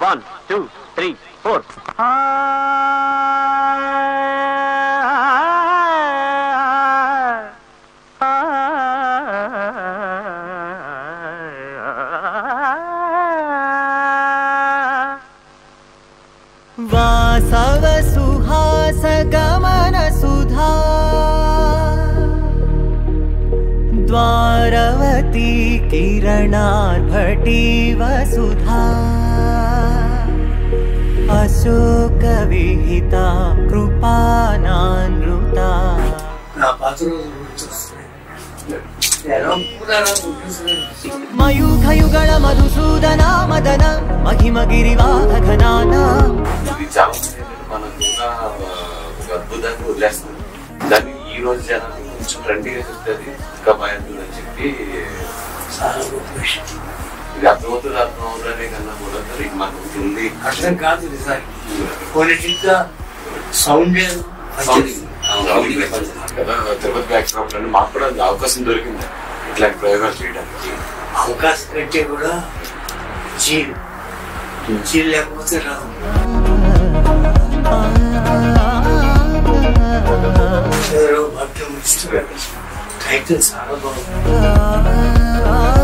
1 2 3 4 वासव सुहास गमन सुधा द्वारवती किरणार्भटी वसुधा अशोक विहिता कृपानानृता मयूखयुगल मधुसूदना मदन महिमगिरिवाहघनाना అద్భుతంగా వదిలేస్తుంది దాన్ని ఈ రోజు జనాలు కొంచెం ట్రెండీగా చెప్తుంది ఇంకా బాగుంటుందని చెప్పి ఇది అర్థమవుతుంది అర్థం అవుతుందనే కన్నా కూడా మనకు ఉంది అర్థం కాదు పొలిటిక్ గా సౌండ్ తిరుపతి బ్యాక్డ్రాప్ లో మాకు కూడా అవకాశం దొరికింది ఇట్లాంటి ప్రయోగాలు చేయడానికి అవకాశం కంటే కూడా చీల్ లేకపోతే రాదు భక్తం ఇష్టం టైటిల్ చాలా బాగుంది